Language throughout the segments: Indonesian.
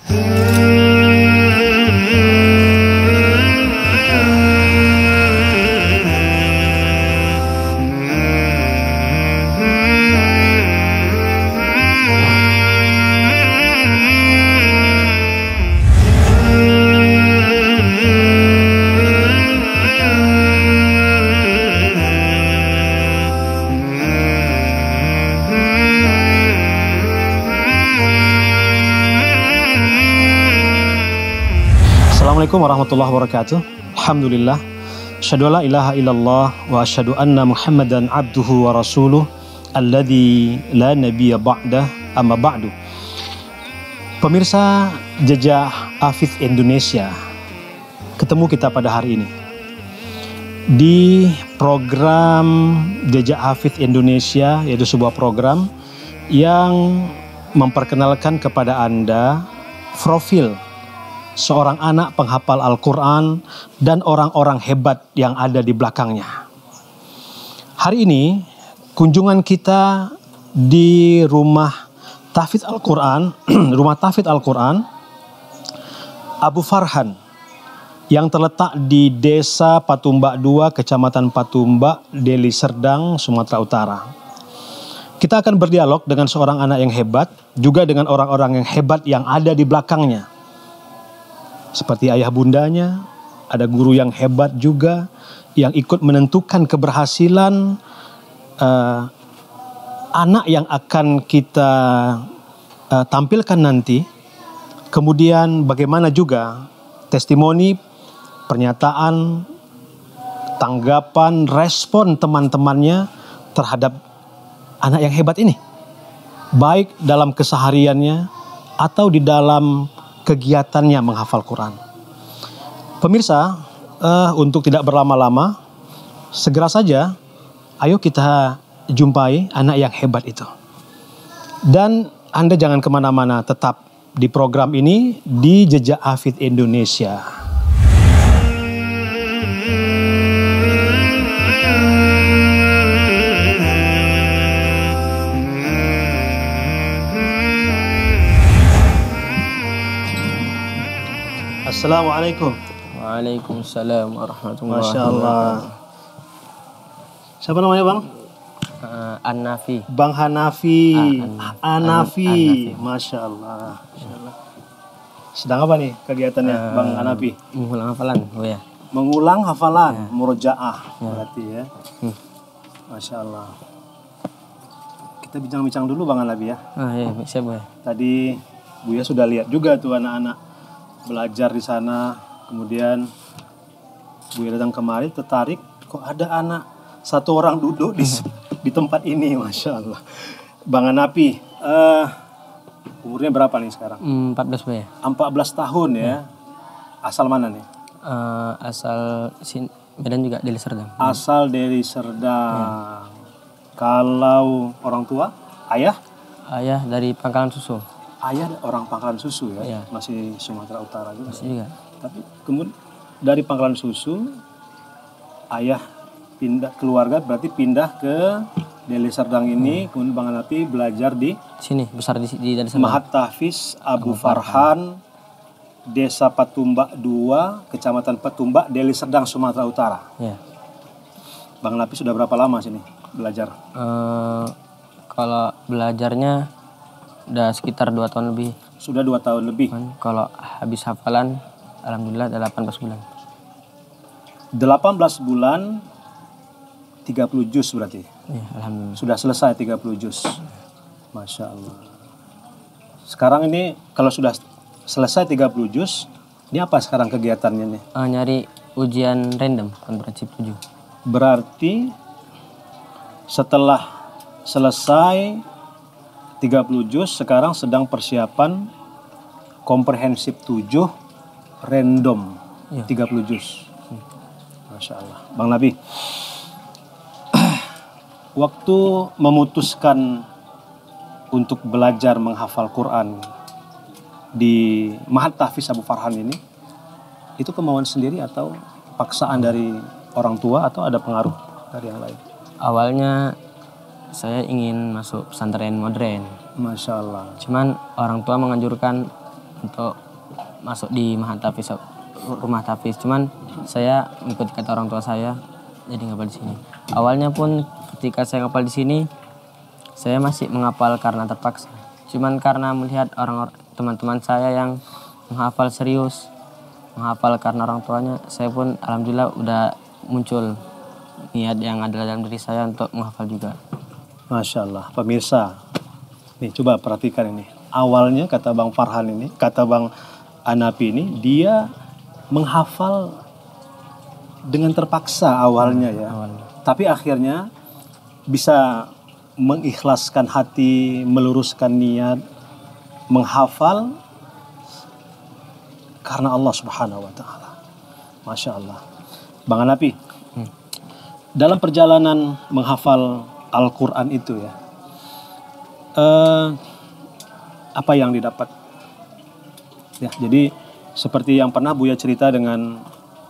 Assalamualaikum warahmatullahi wabarakatuh. Alhamdulillah. Asyhadu alla ilaha illallah wa asyhadu anna Muhammadan abduhu wa rasuluh alladzi la nabiyya ba'dah amma ba'du. Pemirsa Jejak Hafidz Indonesia, ketemu kita pada hari ini di program Jejak Hafidz Indonesia, yaitu sebuah program yang memperkenalkan kepada Anda profil seorang anak penghafal Al-Quran dan orang-orang hebat yang ada di belakangnya. Hari ini kunjungan kita di rumah tahfidz Al-Quran, rumah tahfidz Al-Quran Abu Farhan yang terletak di Desa Patumbak 2, Kecamatan Patumbak, Deli Serdang, Sumatera Utara. Kita akan berdialog dengan seorang anak yang hebat, juga dengan orang-orang yang hebat yang ada di belakangnya. Seperti ayah bundanya, ada guru yang hebat juga yang ikut menentukan keberhasilan anak yang akan kita tampilkan nanti. Kemudian bagaimana juga testimoni, pernyataan, tanggapan, respon teman-temannya terhadap anak yang hebat ini. Baik dalam kesehariannya atau di dalam kegiatannya menghafal Quran. Pemirsa, untuk tidak berlama-lama, segera saja ayo kita jumpai anak yang hebat itu. Dan Anda jangan kemana-mana, tetap di program ini di Jejak Hafidz Indonesia. Assalamualaikum. Waalaikumsalam warahmatullahi Masya Allah. Siapa namanya Bang? An-Nafi. Bang Hanafi. An-Nafi. Masya Allah. Sedang apa nih kegiatannya Bang Hanafi? Mengulang hafalan. Oh ya. Mengulang hafalan, murojaah berarti ya. Masya Allah. Kita bincang-bincang dulu Bang Hanafi ya. Iya, siap ya. Tadi Buya sudah lihat juga tuh anak-anak belajar di sana, kemudian Buya datang kemari tertarik, kok ada anak satu orang duduk di tempat ini, Masya Allah. Bang Hanafi, umurnya berapa nih sekarang? 14 ya. 14 tahun ya. Asal mana nih? Asal Medan juga, Deli Serdang. Asal dari Serdang. Kalau orang tua, ayah? Ayah dari Pangkalan Susu. Ayah orang Pangkalan Susu ya, Iya. masih Sumatera Utara juga. Masih juga. Tapi kemudian dari Pangkalan Susu, ayah pindah keluarga berarti pindah ke Deli Serdang ini, kemudian Bang Hanafi belajar di Sini, besar di Deli Serdang. Mahat Tahfidz Abu Farhan, Desa Patumbak 2, Kecamatan Patumbak, Deli Serdang, Sumatera Utara. Ya. Bang Hanafi sudah berapa lama sini belajar? Kalau belajarnya udah sekitar 2 tahun lebih. Sudah 2 tahun lebih. Kalau habis hafalan, alhamdulillah 18 bulan. 18 bulan 30 juz berarti. Ya, alhamdulillah. Sudah selesai 30 juz. Masya Allah. Sekarang ini kalau sudah selesai 30 juz, ini apa sekarang kegiatannya nih? Nyari ujian random komprehensif 7. Berarti setelah selesai 30 juz, sekarang sedang persiapan komprehensif 7 random ya. 30 juz. Masya Allah. Bang Nabi, waktu memutuskan untuk belajar menghafal Quran di Mahat Tahfidz Abu Farhan ini, itu kemauan sendiri atau paksaan dari orang tua atau ada pengaruh dari yang lain? Awalnya saya ingin masuk pesantren modern. Masya Allah. Cuman orang tua menganjurkan untuk masuk di rumah tahfiz. Cuman saya mengikuti kata orang tua saya, jadi ngapal di sini. Awalnya pun ketika saya ngapal di sini, saya masih menghafal karena terpaksa. Cuman karena melihat teman-teman saya yang menghafal serius, menghafal karena orang tuanya, saya pun alhamdulillah udah muncul niat yang ada dalam diri saya untuk menghafal juga. Masya Allah, pemirsa. Nih coba perhatikan ini. Awalnya kata Bang Farhan ini, kata Bang Anapi ini, dia menghafal dengan terpaksa awalnya ya. Tapi akhirnya bisa mengikhlaskan hati, meluruskan niat, menghafal karena Allah Subhanahu wa taala. Masya Allah. Bang Anapi, dalam perjalanan menghafal Al-Quran itu ya, apa yang didapat? Ya, jadi seperti yang pernah Buya cerita dengan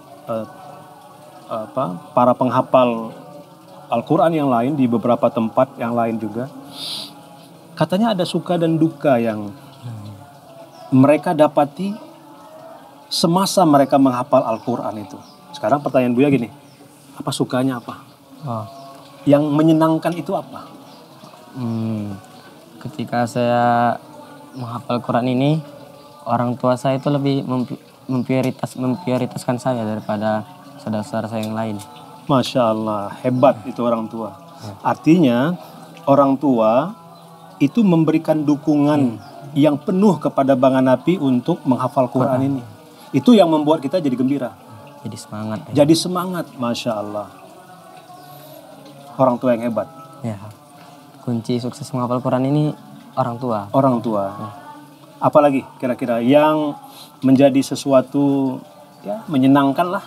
para penghafal Al-Quran yang lain di beberapa tempat yang lain juga, katanya ada suka dan duka yang mereka dapati semasa mereka menghafal Al-Quran itu. Sekarang pertanyaan Buya gini, apa sukanya apa? Yang menyenangkan itu apa? Ketika saya menghafal Quran ini, orang tua saya itu lebih memprioritaskan saya daripada saudara-saudara saya yang lain. Masya Allah, hebat itu orang tua. Artinya orang tua itu memberikan dukungan yang penuh kepada Bang Anapi untuk menghafal Quran ini. Itu yang membuat kita jadi gembira. Jadi semangat. Jadi semangat, Masya Allah. Orang tua yang hebat. Ya. Kunci sukses menghafal Quran ini orang tua. Orang tua. Apalagi kira-kira yang menjadi sesuatu ya menyenangkan lah.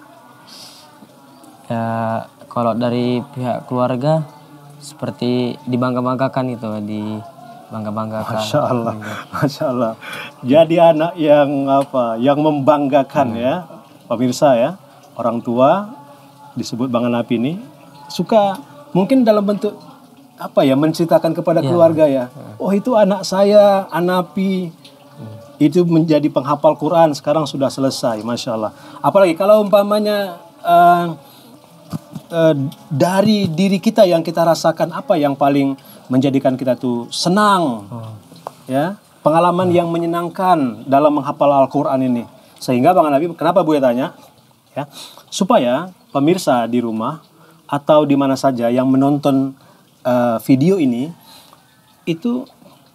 Ya, kalau dari pihak keluarga seperti dibangga-banggakan itu, dibangga-banggakan. Masya Allah, Masya Allah. Jadi anak yang yang membanggakan ya, pemirsa ya, orang tua disebut Bang Anapi ini suka mungkin dalam bentuk menceritakan kepada keluarga ya. Oh itu anak saya, Anapi. Itu menjadi penghafal Quran sekarang sudah selesai, Masya Allah. Apalagi kalau umpamanya dari diri kita yang kita rasakan apa yang paling menjadikan kita tuh senang, ya pengalaman yang menyenangkan dalam menghafal Al-Quran ini. Sehingga Bang Anapi, kenapa Buya tanya? Ya, supaya pemirsa di rumah atau di mana saja yang menonton video ini itu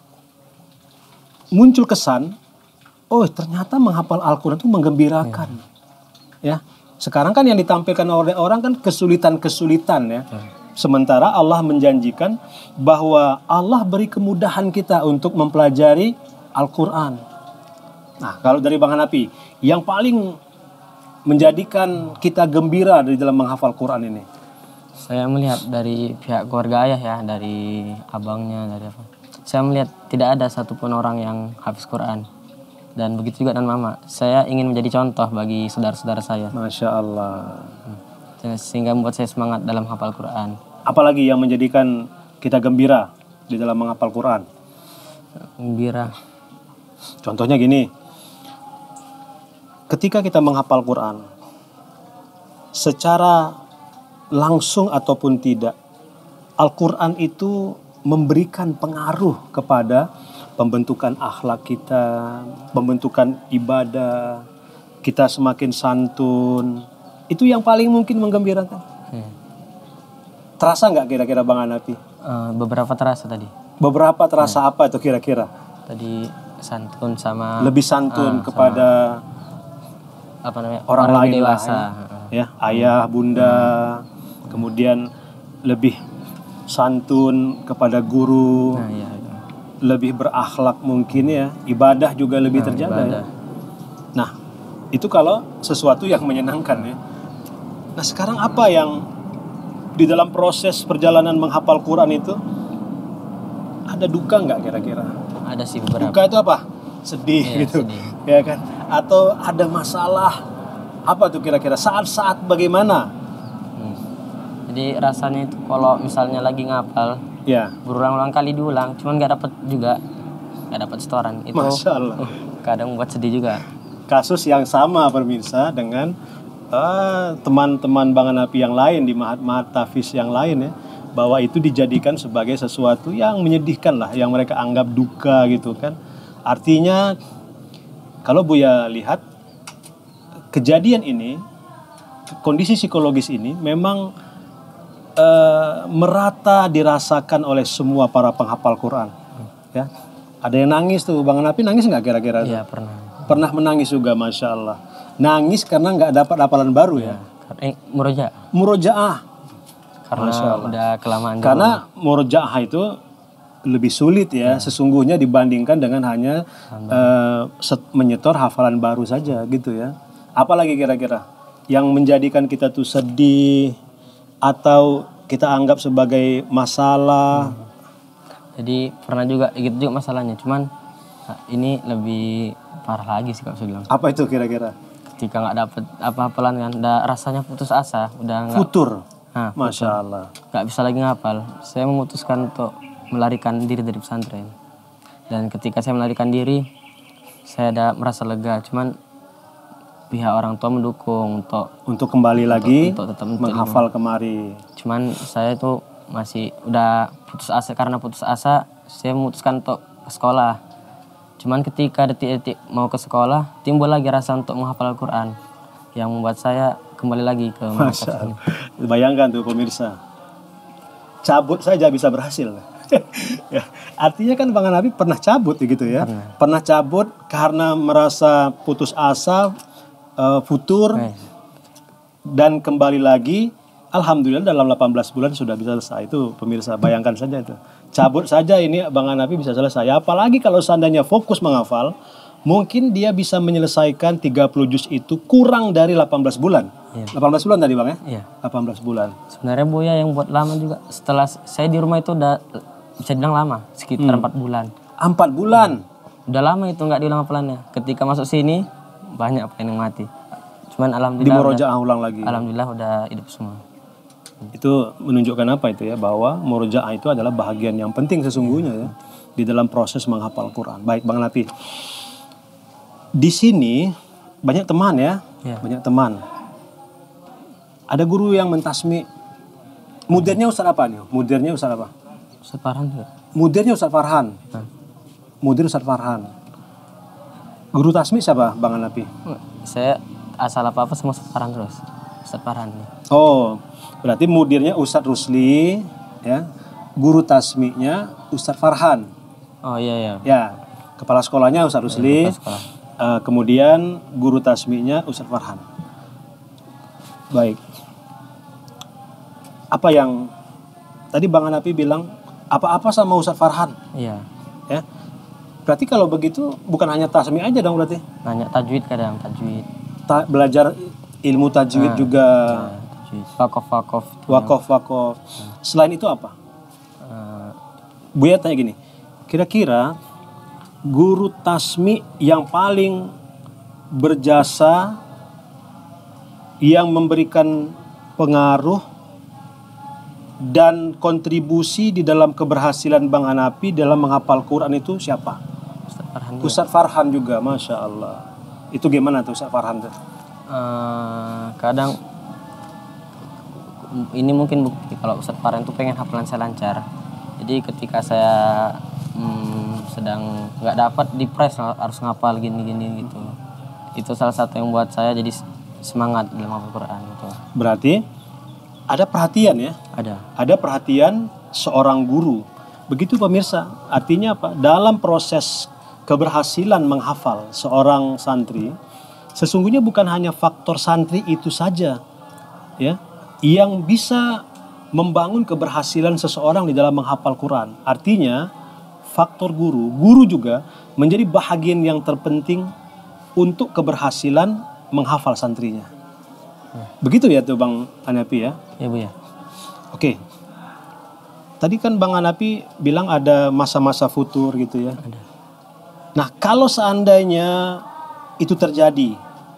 muncul kesan, oh ternyata menghafal Al-Quran itu menggembirakan, ya. Sekarang kan yang ditampilkan oleh orang kan kesulitan-kesulitan ya. Sementara Allah menjanjikan bahwa Allah beri kemudahan kita untuk mempelajari Al-Quran. Nah, kalau dari Bang Anapi, yang paling menjadikan kita gembira di dalam menghafal Quran ini? Saya melihat dari pihak keluarga ayah ya, dari abangnya, dari apa. Saya melihat tidak ada satupun orang yang hafiz Quran. Dan begitu juga dengan mama. Saya ingin menjadi contoh bagi saudara-saudara saya. Masya Allah. Sehingga membuat saya semangat dalam hafal Quran. Apalagi yang menjadikan kita gembira di dalam menghafal Quran? Gembira. Contohnya gini. Ketika kita menghafal Quran, secara langsung ataupun tidak, Al-Quran itu memberikan pengaruh kepada pembentukan akhlak kita, pembentukan ibadah, kita semakin santun. Itu yang paling mungkin menggembirakan. Terasa nggak kira-kira Bang Anapi? Beberapa terasa tadi. Beberapa terasa apa itu kira-kira? Tadi santun sama... Lebih santun kepada orang lain dewasa. Ya, ayah, bunda, kemudian lebih santun kepada guru. Nah, iya. Lebih berakhlak mungkin ya, ibadah juga lebih terjaga ya. Nah, itu kalau sesuatu yang menyenangkan ya. Nah, sekarang apa yang di dalam proses perjalanan menghafal Quran itu ada duka nggak kira-kira? Ada sih beberapa. Duka itu apa? Sedih gitu, sedih. Ya kan? Atau ada masalah apa tuh kira-kira? Saat-saat bagaimana? Jadi rasanya itu kalau misalnya lagi ngapal, ya berulang-ulang kali diulang, cuman nggak dapat setoran itu. Masya Allah. kadang buat sedih juga. Kasus yang sama pemirsa dengan teman-teman Bang Hanafi yang lain di Mahat Tahfiz yang lain ya, bahwa itu dijadikan sebagai sesuatu yang menyedihkan lah, yang mereka anggap duka gitu kan. Artinya kalau Buya lihat kejadian ini, kondisi psikologis ini memang merata dirasakan oleh semua para penghafal Quran ya. Ada yang nangis tuh, Bang Hanafi nangis nggak kira-kira? Iya, pernah. Pernah menangis juga, Masya Allah. Nangis karena nggak dapat hafalan baru ya. Murojaah. Karena udah kelamaan. Karena murojaah itu lebih sulit ya, sesungguhnya dibandingkan dengan hanya menyetor hafalan baru saja gitu ya. Apalagi kira-kira yang menjadikan kita tuh sedih atau kita anggap sebagai masalah? Jadi pernah juga gitu juga masalahnya, cuman ini lebih parah lagi sih kalau saya bilang. Apa itu kira-kira? Ketika nggak dapet apa-apalan kan, udah rasanya putus asa, udah nggak. Futur. Nah, Masya Allah. Nggak bisa lagi ngapal. Saya memutuskan untuk melarikan diri dari pesantren. Dan ketika saya melarikan diri, saya ada merasa lega. Cuman pihak orang tua mendukung untuk kembali lagi untuk tetap menghafal kemari. Cuman saya itu masih udah putus asa. Karena putus asa, saya memutuskan untuk ke sekolah. Cuman ketika detik-detik mau ke sekolah, timbul lagi rasa untuk menghafal Al-Quran yang membuat saya kembali lagi ke Masya Allah. Bayangkan tuh pemirsa, cabut saja bisa berhasil. Ya, artinya kan Bang Hanafi pernah cabut gitu ya. Pernah cabut karena merasa putus asa, futur, dan kembali lagi. Alhamdulillah dalam 18 bulan sudah bisa selesai. Itu pemirsa, bayangkan saja itu. Cabut saja ini Bang Hanafi bisa selesai. Apalagi kalau seandainya fokus menghafal, mungkin dia bisa menyelesaikan 30 juz itu kurang dari 18 bulan. Iya. 18 bulan tadi Bang ya? Iya. 18 bulan. Sebenarnya Buya yang buat lama juga. Setelah saya di rumah itu udah bisa dibilang lama, sekitar 4 bulan. 4 bulan? Udah lama itu nggak diulang hafalannya. Ketika masuk sini, banyak yang mati. Cuman alhamdulillah. Di murojaah ulang lagi? Alhamdulillah udah hidup semua. Itu menunjukkan apa itu ya, bahwa murojaah itu adalah bahagian yang penting sesungguhnya ya di dalam proses menghafal Quran. Baik Bang Hanafi, di sini banyak teman ya, banyak teman. Ada guru yang mentasmi. Mudirnya Ustaz apa nih? Mudirnya Ustaz apa? Ustaz Farhan juga. Mudirnya Ustaz Farhan. Mudir Ustaz Farhan. Guru tasmi siapa Bang Hanafi? Saya asal apa-apa sama Ustaz Farhan terus. Ustaz Farhan. Oh, berarti mudirnya Ustadz Rusli, ya. Guru tasminya Ustadz Farhan. Oh iya. Ya, kepala sekolahnya Ustadz Rusli. Kemudian guru tasminya Ustadz Farhan. Baik. Apa yang tadi Bang Hanafi bilang apa-apa sama Ustadz Farhan? Iya. Ya. Berarti kalau begitu bukan hanya tasmi aja dong berarti? Nanya tajwid kadang, tajwid. Belajar ilmu tajwid juga. Wakof. Selain itu apa? Buya tanya gini, kira-kira guru tasmi yang paling berjasa, yang memberikan pengaruh dan kontribusi di dalam keberhasilan Bang Hanafi dalam menghafal Quran itu siapa? Ustadz Farhan juga, Masya Allah. Itu gimana tuh Ustadz Farhan tuh? Kadang ini mungkin bukti kalau Ustadz Farhan itu pengen hafalan saya lancar. Jadi ketika saya sedang nggak dapat di press harus ngapal gini gitu. Itu salah satu yang buat saya jadi semangat dalam menghafal Quran gitu. Berarti ada perhatian ya? Ada perhatian seorang guru. Begitu pemirsa. Artinya apa? Dalam proses keberhasilan menghafal seorang santri, sesungguhnya bukan hanya faktor santri itu saja ya yang bisa membangun keberhasilan seseorang di dalam menghafal Quran. Artinya faktor guru juga menjadi bahagian yang terpenting untuk keberhasilan menghafal santrinya. Begitu ya tuh Bang Hanafi ya? Iya Bu ya. Oke. Tadi kan Bang Hanafi bilang ada masa-masa futur gitu ya. Ada. Nah kalau seandainya itu terjadi,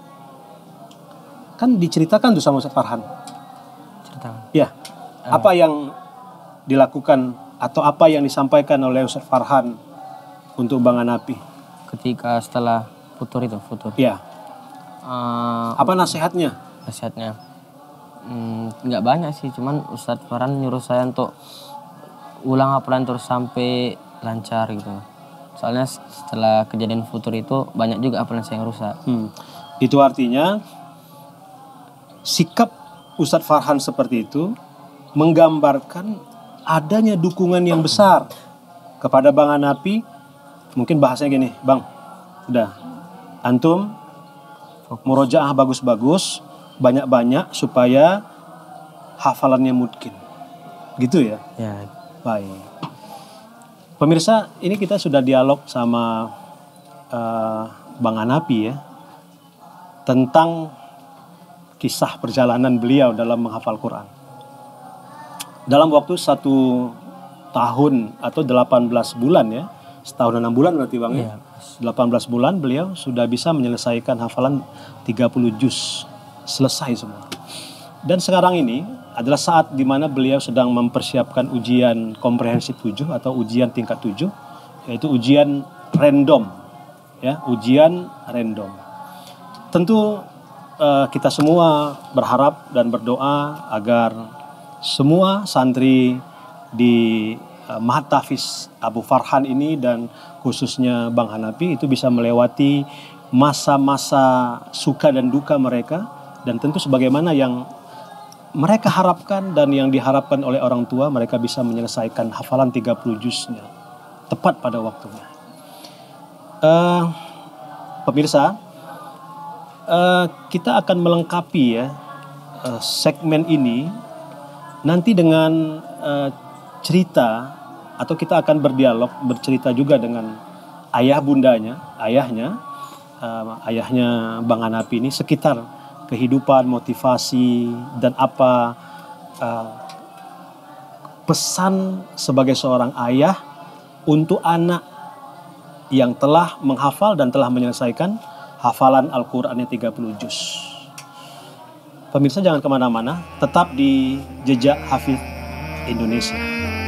kan diceritakan tuh sama Ustadz Farhan. Ceritakan. Ya. Apa yang dilakukan atau apa yang disampaikan oleh Ustadz Farhan untuk Bang Hanafi? Ketika setelah futur itu, futur. Iya. Apa nasihatnya? Nasihatnya nggak banyak sih, cuman Ustadz Farhan nyuruh saya untuk ulang hafalan terus sampai lancar gitu. Soalnya setelah kejadian futur itu banyak juga hafalan saya yang rusak. Itu artinya sikap Ustadz Farhan seperti itu menggambarkan adanya dukungan yang besar kepada Bang Hanafi. Mungkin bahasanya gini, Bang, udah antum murojaah bagus-bagus, banyak-banyak supaya hafalannya mungkin. Gitu ya? Ya. Baik. Pemirsa, ini kita sudah dialog sama Bang Hanafi ya, tentang kisah perjalanan beliau dalam menghafal Quran. Dalam waktu 1 tahun atau 18 bulan ya, setahun 6 bulan berarti Bang ya. 18 bulan beliau sudah bisa menyelesaikan hafalan 30 juz, selesai semua. Dan sekarang ini adalah saat di mana beliau sedang mempersiapkan ujian komprehensif 7 atau ujian tingkat 7, yaitu ujian random ya, ujian random. Tentu kita semua berharap dan berdoa agar semua santri di Mahat Tahfiz Abu Farhan ini dan khususnya Bang Hanafi itu bisa melewati masa-masa suka dan duka mereka, dan tentu sebagaimana yang mereka harapkan dan yang diharapkan oleh orang tua, mereka bisa menyelesaikan hafalan 30 juznya tepat pada waktunya. Pemirsa, kita akan melengkapi ya segmen ini nanti dengan cerita, atau kita akan berdialog, bercerita juga dengan ayah bundanya, ayahnya Bang Hanafi ini sekitar kehidupan, motivasi, dan apa pesan sebagai seorang ayah untuk anak yang telah menghafal dan telah menyelesaikan hafalan Al-Qur'annya 30 juz. Pemirsa jangan kemana-mana, tetap di Jejak Hafiz Indonesia.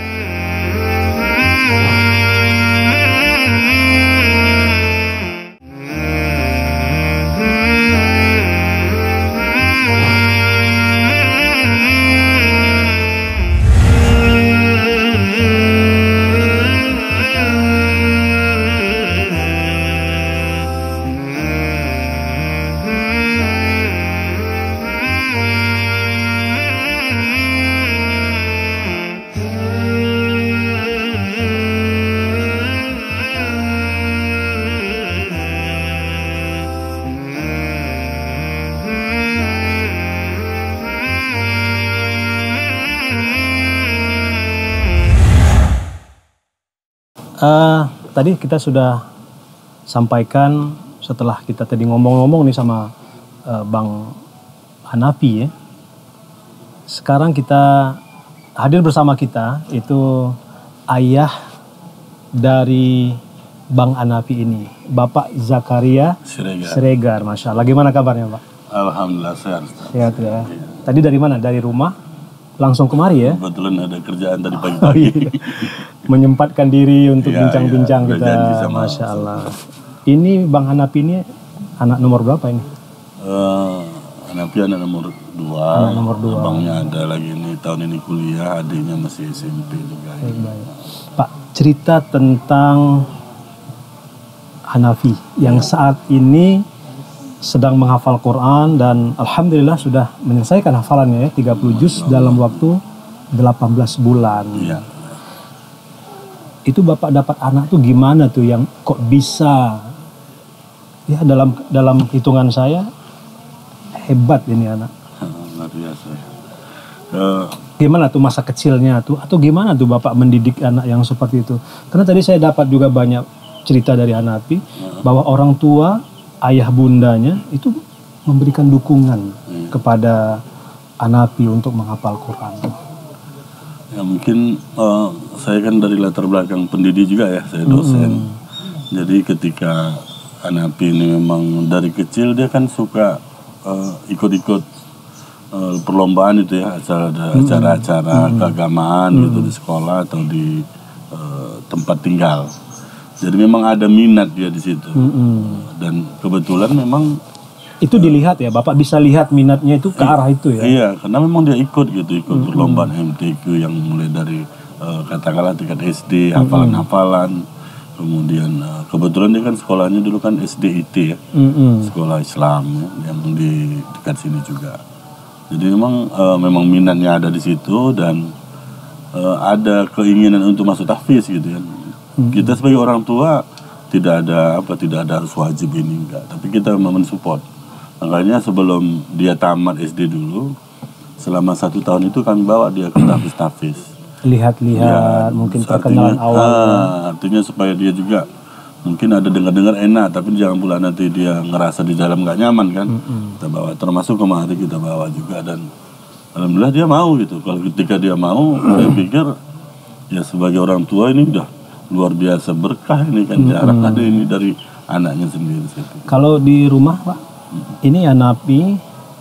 Tadi kita sudah sampaikan setelah kita tadi ngomong-ngomong nih sama Bang Hanafi ya. Sekarang kita hadir bersama kita itu ayah dari Bang Hanafi ini, Bapak Zakaria Siregar. Masya Allah. Gimana kabarnya Pak? Alhamdulillah sehat. Sehat ya. Tadi dari mana? Dari rumah langsung kemari ya? Kebetulan ada kerjaan tadi pagi-pagi. Menyempatkan diri untuk bincang-bincang kita. Masya Allah. Ini Bang Hanafi ini anak nomor berapa ini? Hanafi anak nomor 2. Anak nomor 2. Abangnya ada lagi ini tahun ini kuliah, adiknya masih SMP juga. Baik. Pak, cerita tentang Hanafi yang saat ini sedang menghafal Quran dan alhamdulillah sudah menyelesaikan hafalannya ya, 30 juz dalam waktu 18 bulan. Iya. Itu Bapak dapat anak tuh gimana tuh yang kok bisa ya, dalam hitungan saya hebat ini anak. Luar biasa. Gimana tuh masa kecilnya tuh, atau gimana tuh Bapak mendidik anak yang seperti itu? Karena tadi saya dapat juga banyak cerita dari Hanafi bahwa orang tua, ayah bundanya itu memberikan dukungan kepada Hanafi untuk menghafal Quran. Ya mungkin saya kan dari latar belakang pendidik juga ya, saya dosen. Jadi ketika Hanafi ini memang dari kecil dia kan suka ikut-ikut perlombaan itu ya, acara-acara keagamaan gitu di sekolah atau di tempat tinggal. Jadi memang ada minat dia di situ. Dan kebetulan memang itu dilihat ya, Bapak bisa lihat minatnya itu ke arah itu ya. Iya, karena memang dia ikut perlombaan MTQ yang mulai dari katakanlah tingkat SD, hafalan-hafalan. Kemudian kebetulan dia kan sekolahnya dulu kan SDIT ya, sekolah Islam ya, yang di dekat sini juga. Jadi memang minatnya ada di situ dan ada keinginan untuk masuk tahfiz gitu kan. Kita sebagai orang tua tidak ada harus wajib ini enggak, tapi kita mensupport. Makanya sebelum dia tamat SD dulu, selama 1 tahun itu kami bawa dia ke tahfiz. Lihat-lihat, mungkin perkenalan awal. Artinya supaya dia juga mungkin ada dengar-dengar enak, tapi jangan pula nanti dia ngerasa di dalam nggak nyaman kan. Kita bawa, termasuk kemarin kita bawa juga, dan alhamdulillah dia mau gitu. Kalau ketika dia mau, saya pikir ya sebagai orang tua ini udah luar biasa berkah ini kan. Jarak ada ini dari anaknya sendiri. Kalau di rumah Pak, ini Hanapi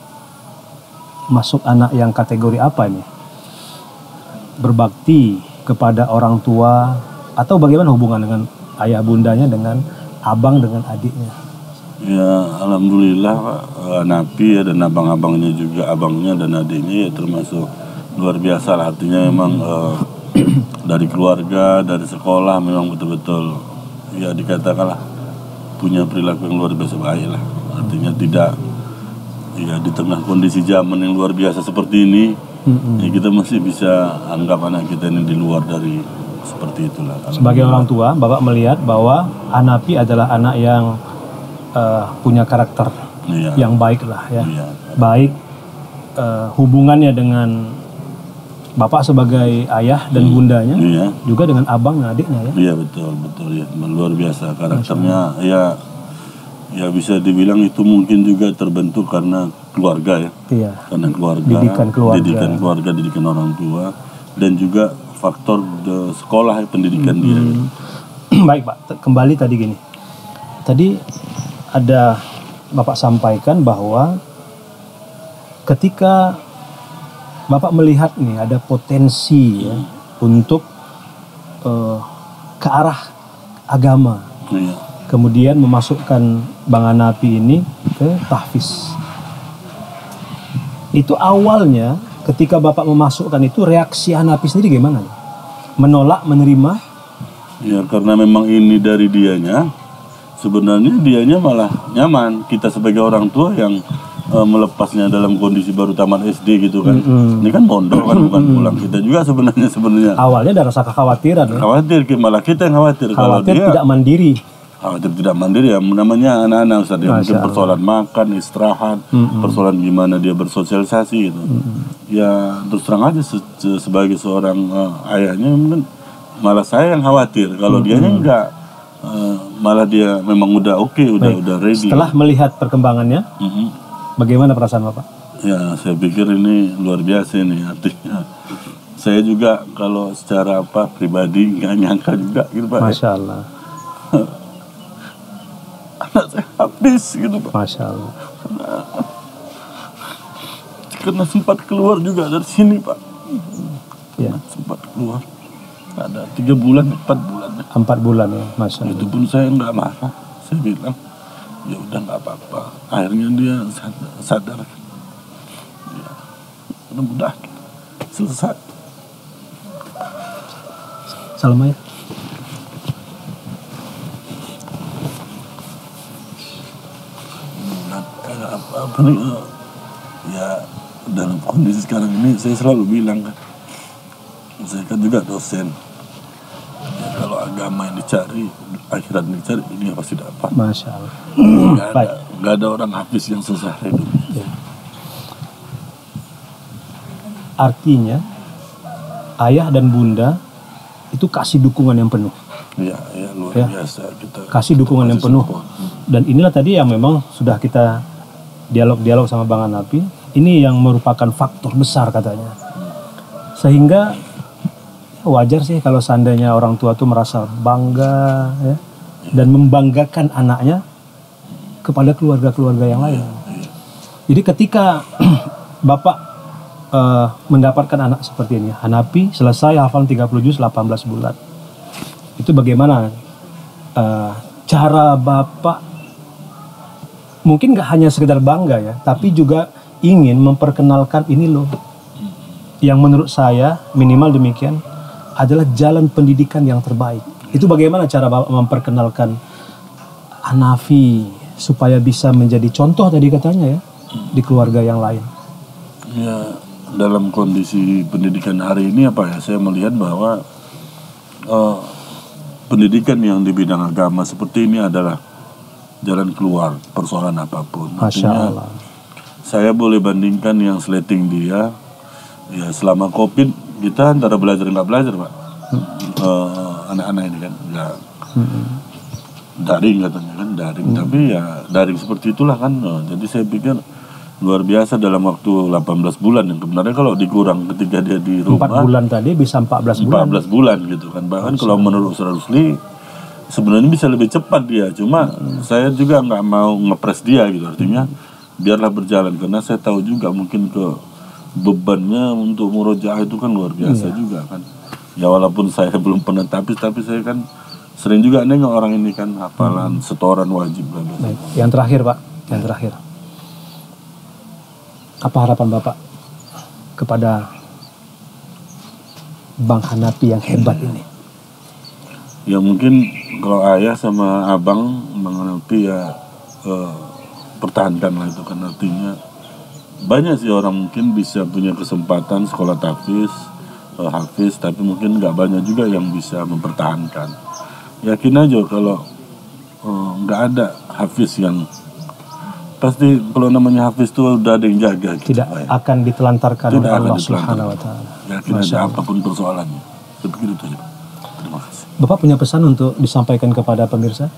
masuk anak yang kategori apa ini? Berbakti kepada orang tua atau bagaimana hubungan dengan ayah bundanya, dengan abang dengan adiknya? Ya alhamdulillah Pak, Hanapi ya, dan abang-abangnya juga, abangnya dan adiknya ya termasuk luar biasa lah. Artinya memang dari keluarga, dari sekolah memang betul-betul ya dikatakanlah punya perilaku yang luar biasa baik lah. Artinya tidak ya di tengah kondisi zaman yang luar biasa seperti ini, ya kita masih bisa anggap anak kita ini di luar dari seperti itulah. Sebagai orang tua, Bapak melihat bahwa Hanapi adalah anak yang punya karakter yang baik lah ya. Baik hubungannya dengan Bapak sebagai ayah dan bundanya, juga dengan abang dan adiknya ya. Iya betul ya, luar biasa karakternya ya bisa dibilang itu mungkin juga terbentuk karena keluarga ya. Iya. Karena didikan keluarga, didikan orang tua, dan juga faktor sekolah pendidikan dia. Baik Pak, kembali tadi gini. Tadi ada Bapak sampaikan bahwa ketika Bapak melihat nih ada potensi ya untuk ke arah agama. Kemudian memasukkan Bang Hanapi ini ke tahfiz. Itu awalnya ketika Bapak memasukkan itu, reaksi Hanapi sendiri gimana? Menolak, menerima? Ya karena memang ini dari dianya, sebenarnya dianya malah nyaman. Kita sebagai orang tua yang melepasnya dalam kondisi baru tamat SD gitu kan. Ini kan pondok kan, bukan pulang. Kita juga sebenarnya awalnya ada rasa kekhawatiran ya? Khawatir, malah kita yang khawatir kalau dia tidak mandiri. Khawatir tidak mandiri ya, namanya anak-anak Ustaz ya, mungkin persoalan makan, istirahat, persoalan gimana dia bersosialisasi gitu. Ya terus terang aja sebagai seorang ayahnya mungkin malah saya yang khawatir kalau dianya enggak, malah dia memang udah udah ready. Setelah melihat perkembangannya, bagaimana perasaan Bapak? Ya saya pikir ini luar biasa ini, artinya saya juga kalau secara pribadi nggak nyangka juga gitu Pak. Masya Allah. Anak saya habis gitu Pak. Masya Allah. Karena sempat keluar juga dari sini Pak. Ya. Sempat keluar. Ada 3 bulan, 4 bulan. 4 bulan ya, Masya Allah. Itu pun saya nggak marah. Saya bilang, ya udah nggak apa-apa. Akhirnya dia sadar. Ya, mudah-mudahan selesai. Salam ayah. Ya dalam kondisi sekarang ini saya selalu bilang kan, saya kan juga dosen ya, kalau agama yang dicari, akhirat yang dicari, dunia pasti dapat. Masya Allah. Gak ada orang habis yang susah hidup ya. Artinya ayah dan bunda itu kasih dukungan yang penuh. Ya luar biasa kita kasih dukungan yang penuh. Dan inilah tadi yang memang sudah kita dialog sama Bang Hanapi, ini yang merupakan faktor besar katanya. Sehingga wajar sih kalau seandainya orang tua tuh merasa bangga ya, dan membanggakan anaknya kepada keluarga-keluarga yang lain. Jadi ketika Bapak mendapatkan anak seperti ini, Hanapi selesai hafal 30 juz 18 bulan. Itu bagaimana cara Bapak mungkin gak hanya sekedar bangga ya, tapi juga ingin memperkenalkan ini loh, yang menurut saya minimal demikian adalah jalan pendidikan yang terbaik. Itu bagaimana cara Bapak memperkenalkan Hanafi supaya bisa menjadi contoh tadi katanya ya di keluarga yang lain? Ya, dalam kondisi pendidikan hari ini saya melihat bahwa pendidikan yang di bidang agama seperti ini adalah jalan keluar persoalan apapun. Masya Artinya, Allah. saya boleh bandingkan yang slating dia, ya selama COVID kita antara belajar nggak belajar Pak. Anak-anak ini kan nggak daring katanya kan daring, tapi ya daring seperti itulah kan. Jadi saya pikir luar biasa dalam waktu 18 bulan yang sebenarnya kalau dikurang ketika dia di rumah 4 bulan tadi bisa 14 bulan. 14 bulan gitu kan. Bahkan kalau menurut Ustaz Rusli sebenarnya bisa lebih cepat dia. Cuma saya juga nggak mau ngepres dia gitu. Artinya biarlah berjalan karena saya tahu juga mungkin ke bebannya untuk murojaah itu kan luar biasa juga kan. Ya walaupun saya belum pernah tapi saya kan sering juga nengok orang ini kan hafalan setoran wajib lah. Baik. Yang terakhir Pak, yang terakhir. Apa harapan Bapak kepada Bang Hanafi yang hebat ini? Ya mungkin kalau ayah sama abang Bang Hanafi ya pertahankan lah itu kan. Artinya banyak sih orang mungkin bisa punya kesempatan sekolah hafiz, tapi mungkin nggak banyak juga yang bisa mempertahankan. Yakin aja kalau nggak ada hafiz yang pasti kalau namanya hafiz itu udah ada yang jaga gitu, Tidak akan ditelantarkan oleh Allah Subhanahu wa taala. Yakin aja apapun persoalannya. Saya pikir itu aja. Terima kasih. Bapak punya pesan untuk disampaikan kepada pemirsa?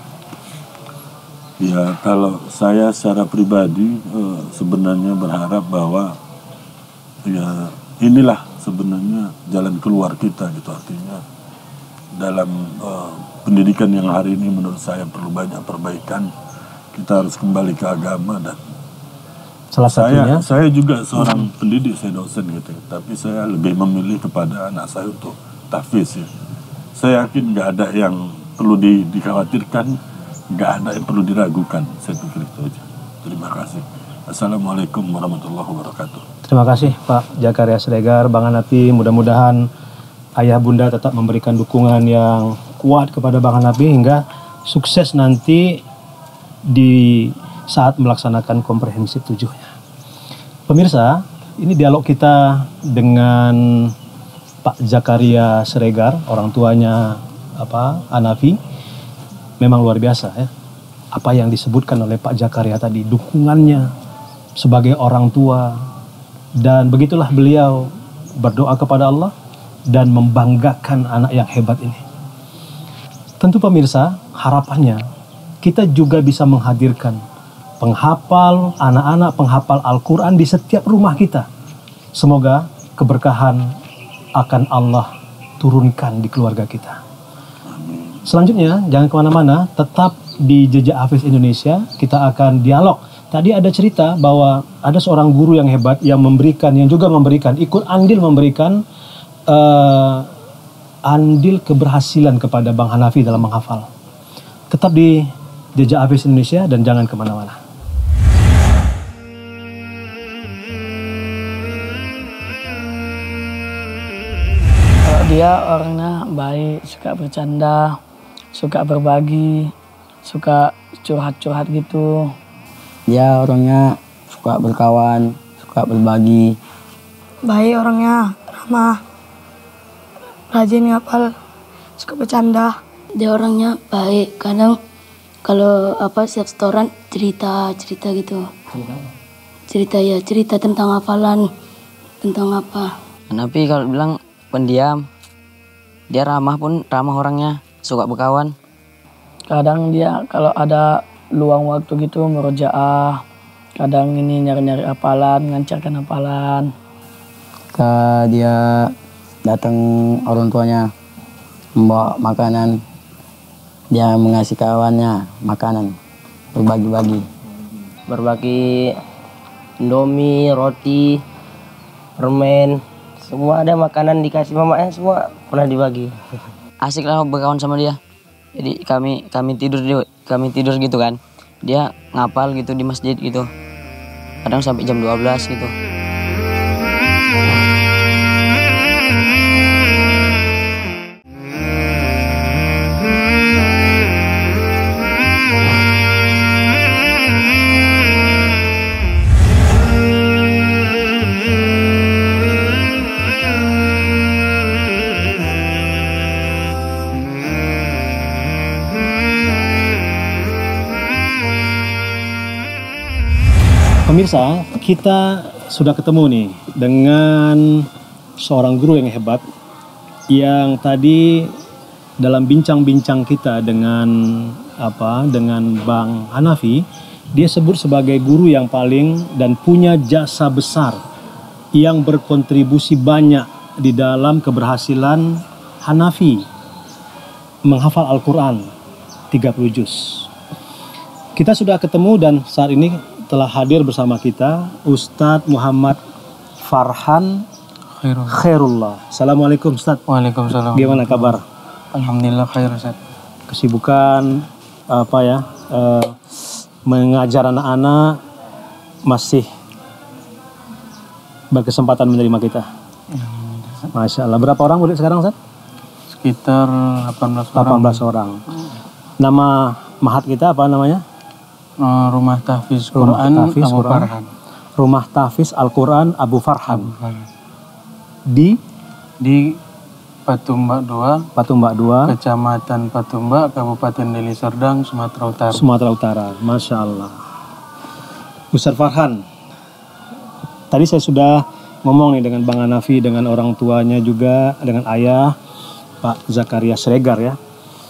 Ya kalau saya secara pribadi sebenarnya berharap bahwa ya inilah sebenarnya jalan keluar kita gitu. Artinya dalam pendidikan yang hari ini menurut saya perlu banyak perbaikan. Kita harus kembali ke agama dan salah satunya saya juga seorang pendidik, saya dosen gitu, tapi saya lebih memilih kepada anak saya untuk tahfiz ya. Saya yakin nggak ada yang perlu dikhawatirkan, nggak ada yang perlu diragukan. Saya pikir itu aja. Terima kasih. Assalamualaikum warahmatullahi wabarakatuh. terima kasih Pak Jakaria Siregar, Bang Hanafi. Mudah-mudahan ayah bunda tetap memberikan dukungan yang kuat kepada Bang Hanafi hingga sukses nanti di saat melaksanakan komprehensif 7-nya. Pemirsa, ini dialog kita dengan Pak Jakaria Siregar, orang tuanya Hanafi. Memang luar biasa ya. Apa yang disebutkan oleh Pak Jakaria tadi, dukungannya sebagai orang tua, dan begitulah beliau berdoa kepada Allah dan membanggakan anak yang hebat ini. Tentu pemirsa, harapannya kita juga bisa menghadirkan penghafal, anak-anak penghafal Al-Quran di setiap rumah kita. Semoga keberkahan akan Allah turunkan di keluarga kita. Selanjutnya, jangan kemana-mana, tetap di Jejak Hafiz Indonesia. Kita akan dialog. Tadi ada cerita bahwa ada seorang guru yang hebat yang juga memberikan, ikut andil memberikan andil keberhasilan kepada Bang Hanafi dalam menghafal. Tetap di Jejak Hafiz Indonesia dan jangan kemana-mana. Kalau dia orangnya baik, suka bercanda, suka berbagi, suka curhat-curhat gitu. Dia orangnya suka berkawan, suka berbagi. Baik orangnya, ramah, rajin ngapal, suka bercanda. Dia orangnya baik, kadang kalau setiap setoran cerita gitu. Cerita tentang hafalan, tentang apa. Hanafi kalau bilang pendiam, dia ramah orangnya, suka berkawan. Kadang dia kalau ada luang waktu gitu murojaah, kadang ini nyari-nyari hafalan, ngancarkan hafalan. Dia datang orang tuanya membawa makanan, dia mengasih kawannya makanan, berbagi Indomie, roti, permen, semua ada makanan dikasih mamanya, semua pernah dibagi. Asik lah berkawan sama dia. Jadi kami tidur gitu kan. Dia ngapal gitu di masjid gitu. Kadang sampai jam 12 gitu. Pemirsa, kita sudah ketemu nih dengan seorang guru yang hebat yang tadi dalam bincang-bincang kita dengan Bang Hanafi, dia sebut sebagai guru yang paling dan punya jasa besar yang berkontribusi banyak di dalam keberhasilan Hanafi menghafal Al-Qur'an 30 juz. Kita sudah ketemu dan saat ini telah hadir bersama kita Ustadz Muhammad Farhan Khairullah. Assalamualaikum Ustadz. Waalaikumsalam. Gimana kabar? Alhamdulillah khair Ustaz. Kesibukan mengajar anak-anak masih berkesempatan menerima kita. Masya Allah. Berapa orang murid sekarang Ustadz? Sekitar 18 orang. 18 orang. Nama mahat kita apa namanya? Rumah Tahfiz Quran Abu Farhan. Rumah Tahfiz Al-Quran Abu Farhan. Di Patumbak 2, Kecamatan Patumbak, Kabupaten Deli Serdang, Sumatera Utara. Sumatera Utara. Masya Allah. Ustaz Farhan, tadi saya sudah ngomong nih dengan Bang Hanafi, dengan orang tuanya juga, dengan ayah Pak Zakaria Sregar ya.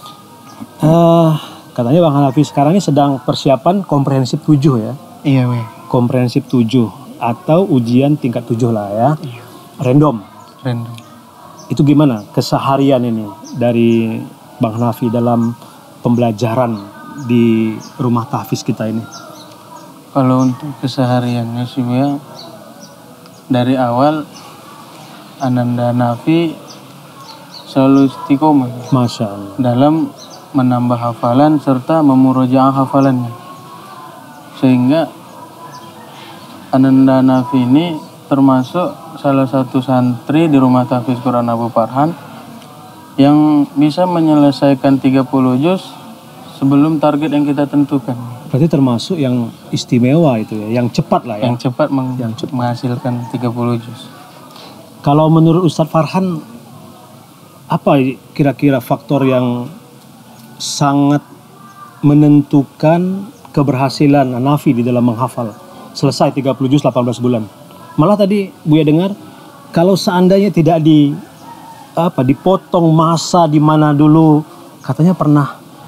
Katanya Bang Hanafi sekarang ini sedang persiapan komprehensif 7 ya. Iya weh. Komprehensif 7 atau ujian tingkat 7 lah ya. Random. Itu gimana keseharian ini dari Bang Hanafi dalam pembelajaran di rumah tahfiz kita ini? Kalau untuk kesehariannya sih ya, dari awal Ananda Hanafi selalu istiqomah Masya Allah. dalam menambah hafalan serta memurojaah hafalannya, sehingga Ananda Hanafi ini termasuk salah satu santri di rumah tahfiz Quran Abu Farhan yang bisa menyelesaikan 30 juz sebelum target yang kita tentukan. Berarti termasuk yang istimewa itu ya, yang cepat lah ya. Yang cepat menghasilkan 30 juz. Kalau menurut Ustadz Farhan, apa kira-kira faktor yang sangat menentukan keberhasilan Hanafi di dalam menghafal selesai 30 juz 18 bulan? Malah tadi Buya dengar kalau seandainya tidak dipotong masa di mana dulu katanya pernah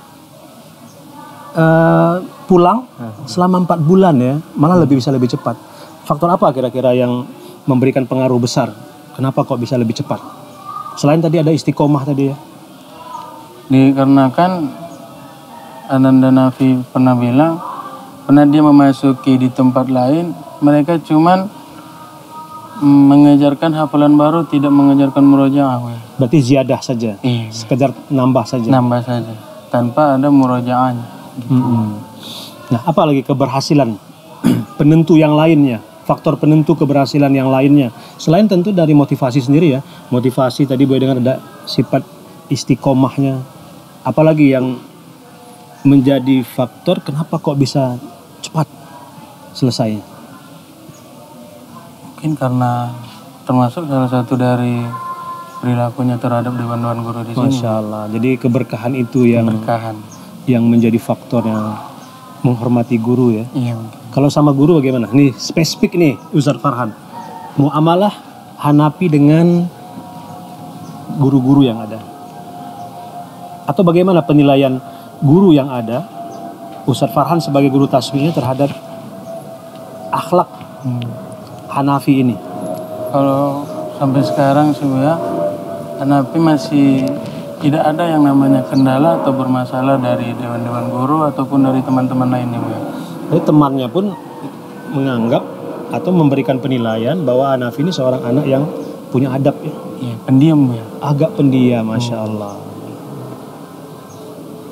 pulang selama 4 bulan ya, malah bisa lebih cepat. Faktor apa kira-kira yang memberikan pengaruh besar? Kenapa kok bisa lebih cepat? Selain tadi ada istiqomah tadi ya. Dikarenakan Ananda Hanafi pernah dia memasuki di tempat lain, mereka cuman mengajarkan hafalan baru, tidak mengajarkan murojaah. Berarti ziyadah saja, sekedar nambah saja, tanpa ada murojaahnya. Gitu. Nah, apa lagi keberhasilan penentu yang lainnya, faktor penentu keberhasilan yang lainnya, selain tentu dari motivasi sendiri ya, motivasi tadi boleh dengar ada sifat istiqomahnya, apalagi yang menjadi faktor kenapa kok bisa cepat selesai? Mungkin karena termasuk salah satu dari perilakunya terhadap dewan-dewan guru di sini. Masya Allah. Jadi keberkahan itu yang menjadi faktor yang menghormati guru ya. Iya. Kalau sama guru bagaimana? Nih spesifik nih Ustadz Farhan. Muamalah Hanafi dengan guru-guru yang ada. Atau bagaimana penilaian guru yang ada, Ustadz Farhan sebagai guru tasmiyah terhadap akhlak Hanafi ini? Kalau sampai sekarang sebenarnya Hanafi masih tidak ada yang namanya kendala atau bermasalah dari dewan-dewan guru ataupun dari teman-teman lainnya. Jadi temannya pun menganggap atau memberikan penilaian bahwa Hanafi ini seorang anak yang punya adab ya. Iya, pendiam ya. Agak pendiam, Masya Allah.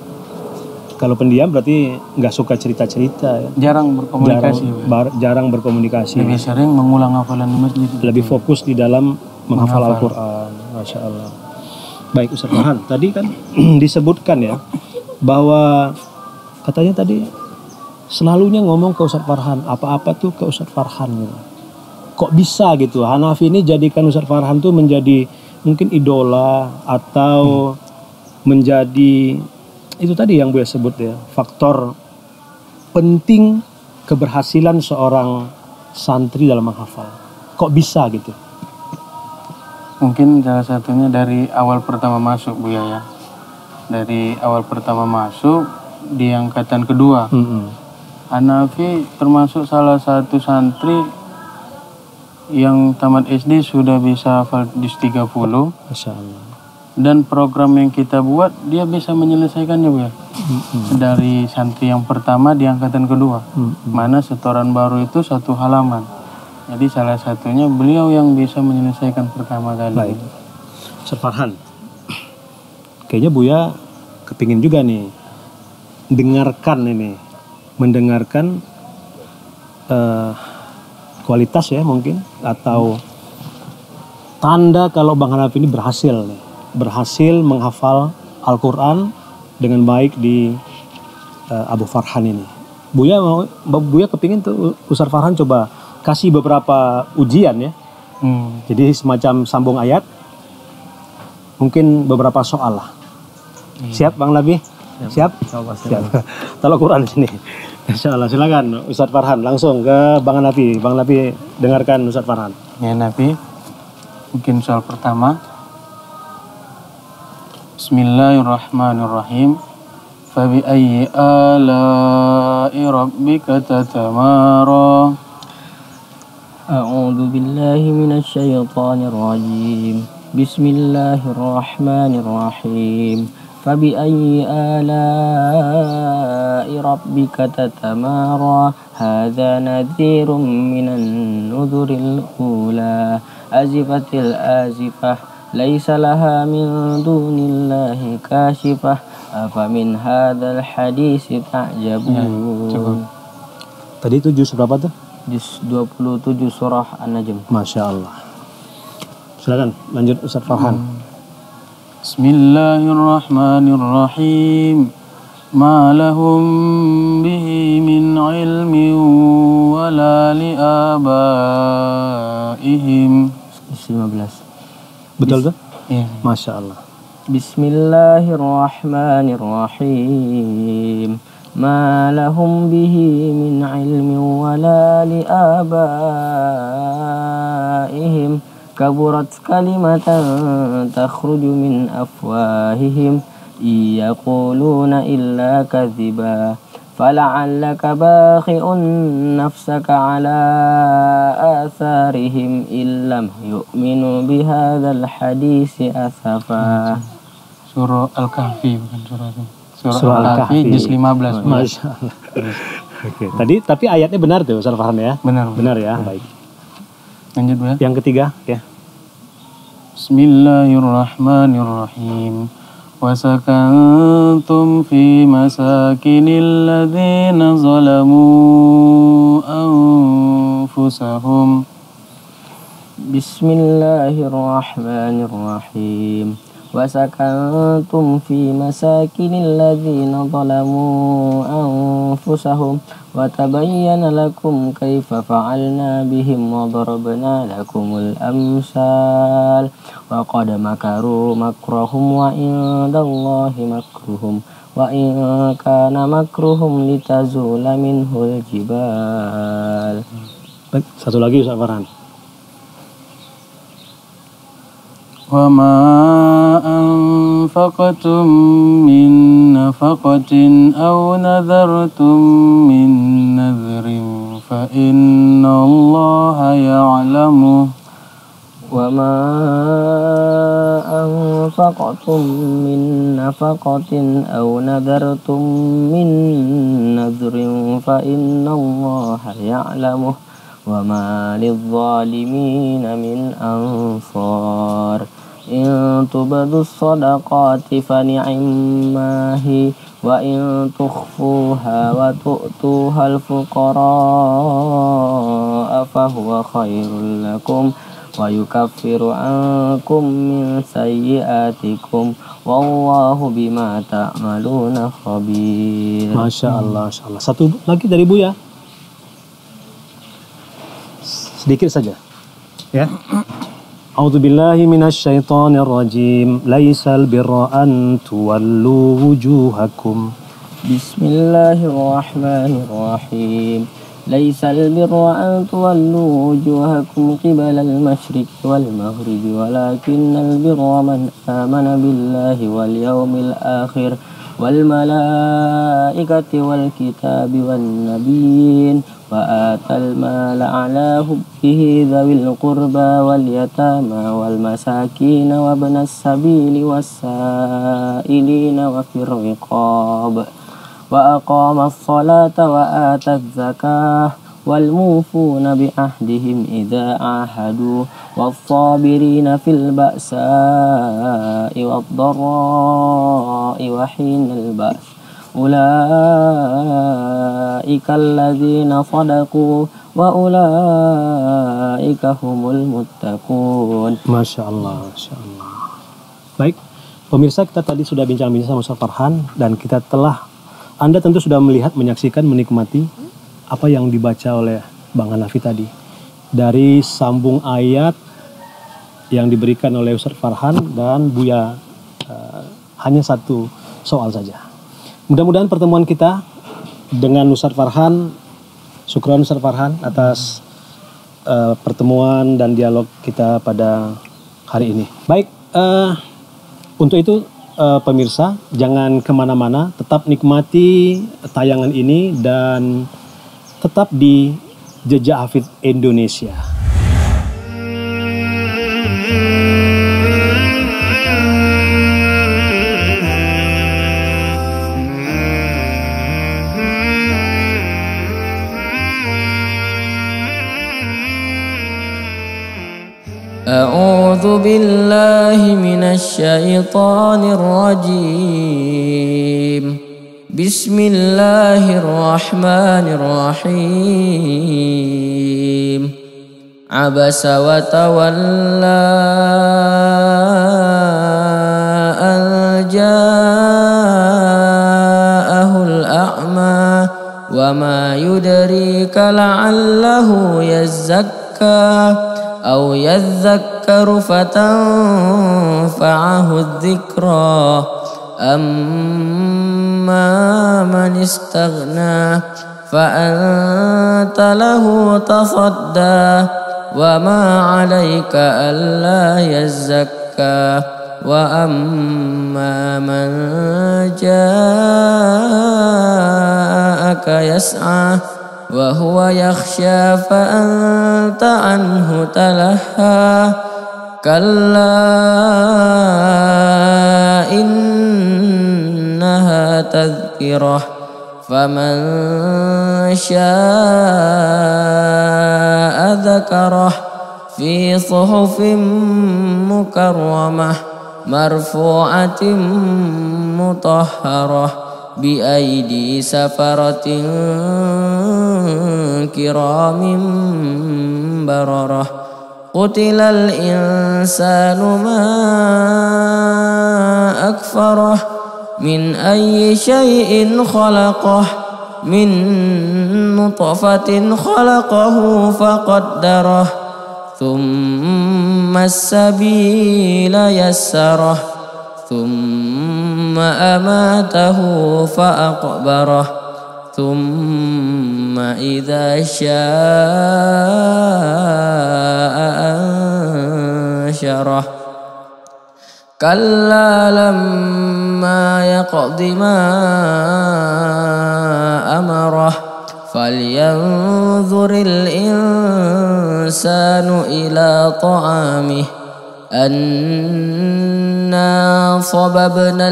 Kalau pendiam berarti nggak suka cerita-cerita ya. Jarang berkomunikasi. Jarang berkomunikasi. Lebih sering mengulang hafalan di masjid. Lebih fokus di dalam menghafal Al-Quran. Masya Allah. Baik Ustaz Farhan, tadi kan disebutkan ya bahwa katanya tadi selalunya ngomong ke Ustaz Farhan, apa-apa tuh ke Ustaz Farhan gitu. Kok bisa gitu? Hanafi ini jadikan Ustaz Farhan tuh menjadi mungkin idola atau menjadi itu tadi yang Buya sebut ya, faktor penting keberhasilan seorang santri dalam menghafal. Kok bisa gitu? Mungkin salah satunya dari awal pertama masuk Buya ya. Dari awal pertama masuk di angkatan kedua. Hanafi termasuk salah satu santri yang tamat SD sudah bisa hafal juz 30. Masya Allah. Dan program yang kita buat dia bisa menyelesaikannya Buya. Dari santri yang pertama di angkatan kedua. Mana setoran baru itu 1 halaman. Jadi salah satunya beliau yang bisa menyelesaikan pertama kali. Baik. Ustaz Farhan, kayaknya Buya kepingin juga nih mendengarkan kualitas ya mungkin, atau tanda kalau Bang Hanafi ini berhasil menghafal Al-Quran dengan baik di Abu Farhan ini. Buya kepingin tuh Ustaz Farhan coba kasih beberapa ujian ya. Jadi semacam sambung ayat, mungkin beberapa soal lah. Siap Bang Nabi? Siap? Siap. Tahu Quran di sini. Insyaallah, silakan Ustaz Farhan langsung ke Bang Nabi. Bang Nabi dengarkan Ustaz Farhan. Ya Nabi. Mungkin soal pertama. Bismillahirrahmanirrahim. Fabi ayyi ala'i rabbika tatamara. A'udzu billahi minasyaitonir rajim. Bismillahirrahmanirrahim. Fabi ayyi ala'i rabbika tatamara. Hadza nadhirun minan nudhuril ula. Azifatil azifah. Laisa laha min dunillahi kashifah. Afa min hadzal hadits ta'jabun. Tadi itu juz berapa tuh? Juz 27 surah An-Najm. Masya Allah. Silakan lanjut Ustaz Farhan. Bismillahirrahmanirrahim. Ma lahum bihi min ilmin wala li abaihim. 15. Betul tuh? Iya. Masya Allah. Bismillahirrahmanirrahim. Ma lahum bihi min ilmin wala li abaihim. Kaburat kalimatan takhruju min afwahihim. Yaquluna illa kadhiba. فلعلك باخع نفسك على آثارهم إن لم يؤمنوا بهذا الحديث أسفا. Surah Al-Kahfi bukan surah Al-Kahfi juz 15. Masya Allah. Oke. Tadi tapi ayatnya benar tuh Ustaz Farhan ya? Benar ya. Baik. Lanjut ya. Yang ketiga ya. Bismillahirrahmanirrahim. وَسَكَنْتُمْ فِي مَسَاكِنِ الَّذِينَ ظَلَمُوا أَنفُسَهُمْ. Bismillahirrahmanirrahim. وَسَكَنْتُمْ فِي مَسَاكِنِ الَّذِينَ ظَلَمُوا أَنفُسَهُمْ وَتَبَيَّنَ لَكُمْ كَيْفَ فَعَلْنَا بِهِمْ وَضَرَبْنَا لَكُمُ الْأَمْثَالَ وَقَدْ مَكَرُوا مَكْرَهُمْ وَعِندَ اللَّهِ مَكْرُهُمْ وَإِنْ كَانَ مَكْرُهُمْ لِتَزُولَ مِنْهُ الْجِبَالُ. Satu lagi Ustaz Farhan. وَمَا أَنفَقْتُم مِّن نَّفَقَةٍ أَوْ نَذَرْتُم مِّن نَّذْرٍ فَإِنَّ اللَّهَ يَعْلَمُهُ. وَمَا أَنفَقْتُم مِّن نَّفَقَةٍ أَوْ نَذَرْتُم مِّن نَّذْرٍ فَإِنَّ اللَّهَ يَعْلَمُهُ وَمَا لِلظَّالِمِينَ مِنْ أَنصَارٍ. In tubadu sadaqati fani'immahi wa in tukhfuha wa tu'tuhal fuqara fahuwa khairul lakum wa yukaffiru ankum min sayyiatikum wallahu bima ta'maluna khabir. Masya Allah, Masya Allah. Satu lagi dari Buya. Sedikit saja. Ya. A'udzubillahi minasyaitonir rajim. Laisal birra an tuwallu wujuhakum. Bismillahirrahmanirrahim. Laisal birra an tuwallu wujuhakum qibalal masyriqi wal maghribi walakinnal birra man amana billahi wal yawmil akhir wal malaikati wal kitabi wan nabiyyin wa atal mala ala hubbihi dhawil qurba wal yatama wal masakin wa ibnas sabili was sa'ilina wa fir riqab wa aqamas salata wa ataz zakah wal mufuna bi ahdihim idza ahadu was sabirina fil ba'sa'i wad dharra'i wa hinal ba's ulaika alladzina sadaqu wa ulaika humul muttaqun. Masya Allah, Masya Allah. Baik, pemirsa, kita tadi sudah bincang-bincang sama Ustaz Farhan dan kita telah, Anda tentu sudah melihat, menyaksikan, menikmati apa yang dibaca oleh Bang Hanafi tadi. Dari sambung ayat yang diberikan oleh Ustaz Farhan dan Buya, hanya satu soal saja. Mudah-mudahan pertemuan kita dengan Ustaz Farhan, syukran Ustaz Farhan atas pertemuan dan dialog kita pada hari ini. Baik, untuk itu pemirsa, jangan kemana-mana, tetap nikmati tayangan ini dan tetap di Jejak Hafiz Indonesia. A'udzu billahi minasy syaithanir rajim. Bismillahirrahmanirrahim. Abasa wa tawalla an ja'ahul a'ma wa ma yudrika la'allahu yazzakka أو يذكر فتنفعه الذكرى أما من استغنى فأنت له تصدى وما عليك ألا يزكى وأما من جاءك يسعى وهو يخشى فأنت عنه تلهى كلا إنها تذكرة فمن شاء ذكره في صحف مكرمة مرفوعة مطهرة بأيدي سفرة كرام بررة قتل الإنسان ما أكفره من أي شيء خلقه من نطفة خلقه فقدره ثم السبيل يسره ثم أماته فأقبره ثم إذا شاء أنشره كلا لما يقض ما أمره فلينظر الإنسان إلى طعامه أنا صببنا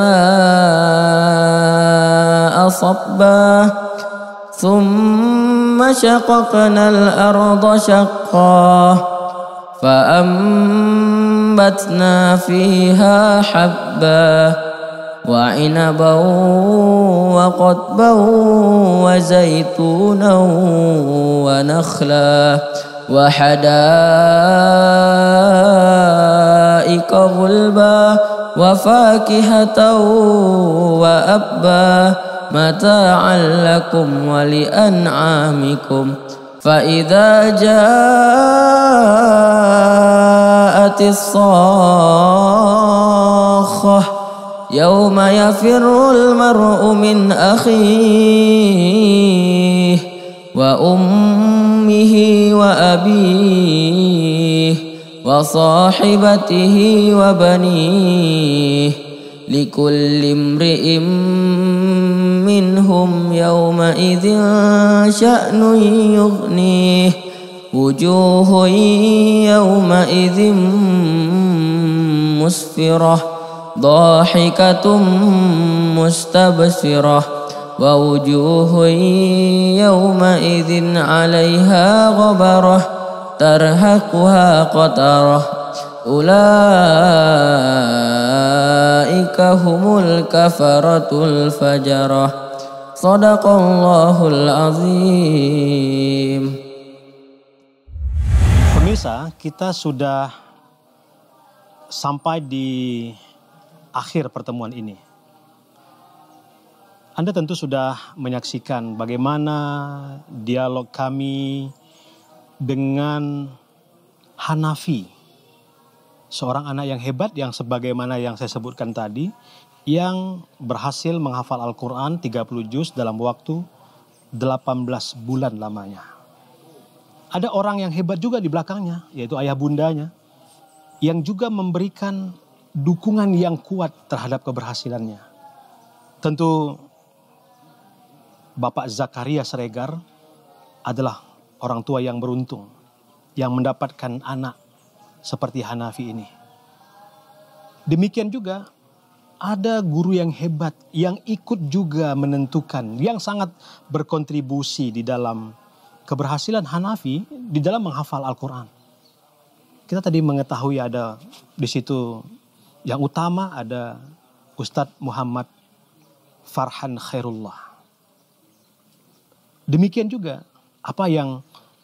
الماء صبا ثم شققنا الأرض شقا فأما فأنبتنا فيها حبا وعنبا وقضبا وزيتونا ونخلا وحدائق غلبا وفاكهة وأبا متاعا لكم ولأنعامكم فإذا جاءت الصاخة يوم يفر المرء من أخيه وأمه وأبيه وصاحبته وبنيه لكل امرئ منهم يومئذ شأن يغنيه وجوه يومئذ مسفرة ضاحكة مستبشرة ووجوه يومئذ عليها غبرة ترهقها قترة أولئك هم الكفرة الفجرة صدق الله العظيم. Pemirsa, kita sudah sampai di akhir pertemuan ini. Anda tentu sudah menyaksikan bagaimana dialog kami dengan Hanafi, seorang anak yang hebat yang sebagaimana yang saya sebutkan tadi, yang berhasil menghafal Al-Quran 30 juz dalam waktu 18 bulan lamanya. Ada orang yang hebat juga di belakangnya, yaitu ayah bundanya, yang juga memberikan dukungan yang kuat terhadap keberhasilannya. Tentu Bapak Zakaria Siregar adalah orang tua yang beruntung, yang mendapatkan anak seperti Hanafi ini. Demikian juga ada guru yang hebat yang ikut juga menentukan, yang sangat berkontribusi di dalam keberhasilan Hanafi di dalam menghafal Al-Quran. Kita tadi mengetahui ada di situ yang utama ada Ustadz Muhammad Farhan Khairullah. Demikian juga apa yang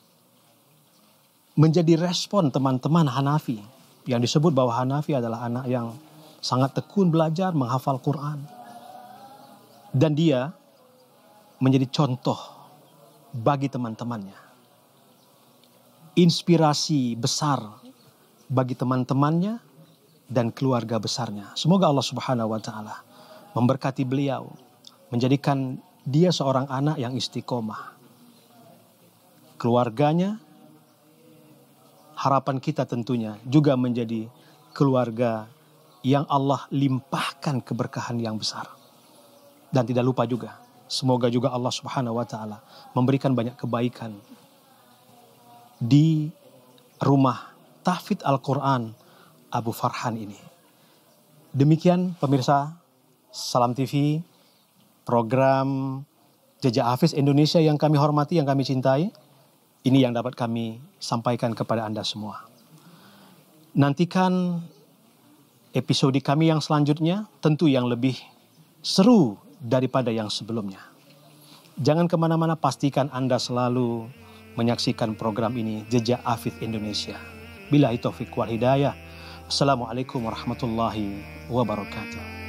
menjadi respon teman-teman Hanafi yang disebut bahwa Hanafi adalah anak yang sangat tekun belajar menghafal Quran. Dan dia menjadi contoh bagi teman-temannya. Inspirasi besar bagi teman-temannya dan keluarga besarnya. Semoga Allah Subhanahu wa taala memberkati beliau, menjadikan dia seorang anak yang istiqomah. Keluarganya, harapan kita tentunya juga menjadi keluarga yang Allah limpahkan keberkahan yang besar. Dan tidak lupa juga, semoga juga Allah Subhanahu wa taala memberikan banyak kebaikan di rumah tahfidz Al-Quran Abu Farhan ini. Demikian pemirsa Salam TV, program Jejak Hafiz Indonesia yang kami hormati, yang kami cintai. Ini yang dapat kami sampaikan kepada Anda semua. Nantikan episode kami yang selanjutnya, tentu yang lebih seru daripada yang sebelumnya. Jangan kemana-mana, pastikan Anda selalu menyaksikan program ini, Jejak Hafiz Indonesia. Billahi taufiq wal hidayah. Assalamualaikum warahmatullahi wabarakatuh.